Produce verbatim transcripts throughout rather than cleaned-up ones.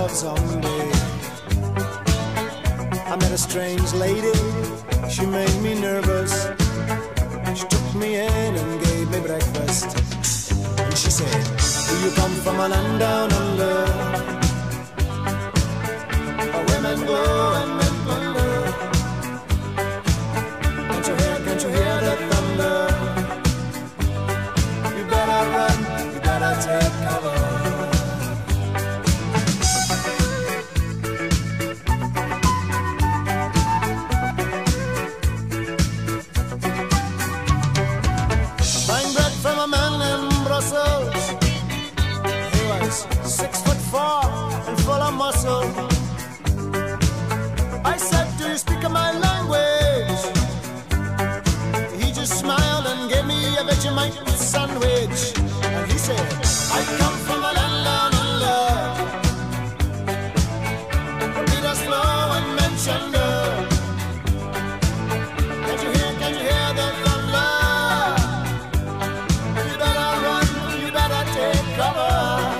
love zombie. I met a strange lady, she made me nervous. She took me in and gave me breakfast. And she said, do you come from a land down under, where women go and men wonder? Can't you hear, can't you hear the thunder? You better run, you better take cover. Six foot four and full of muscle. I said, do you speak my language? He just smiled and gave me a Vegemite sandwich. And he said, I come from a land down under, where Peter's flow and Manchester. Can't you hear, can't you hear the thunder? You better run, you better take cover.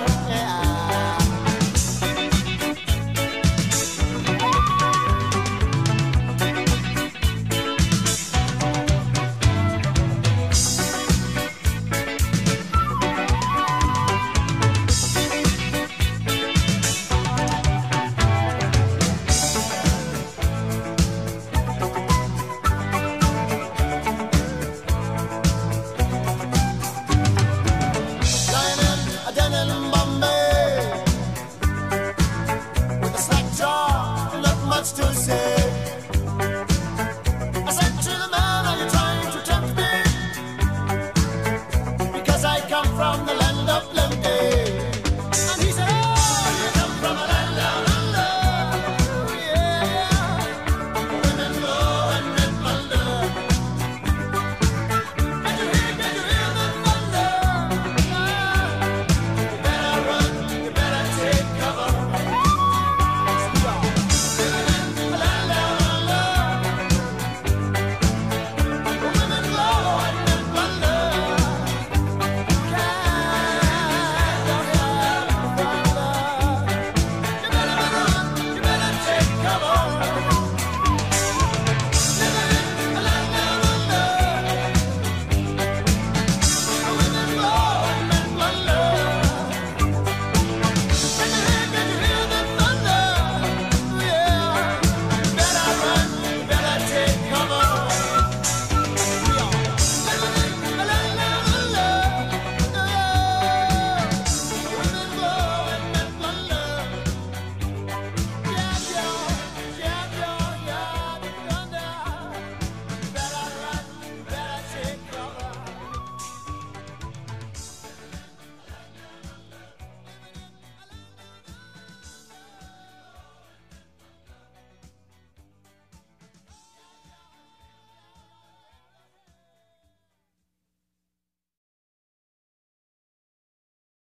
To say, I said to the man, are you trying to tempt me? Because I come from the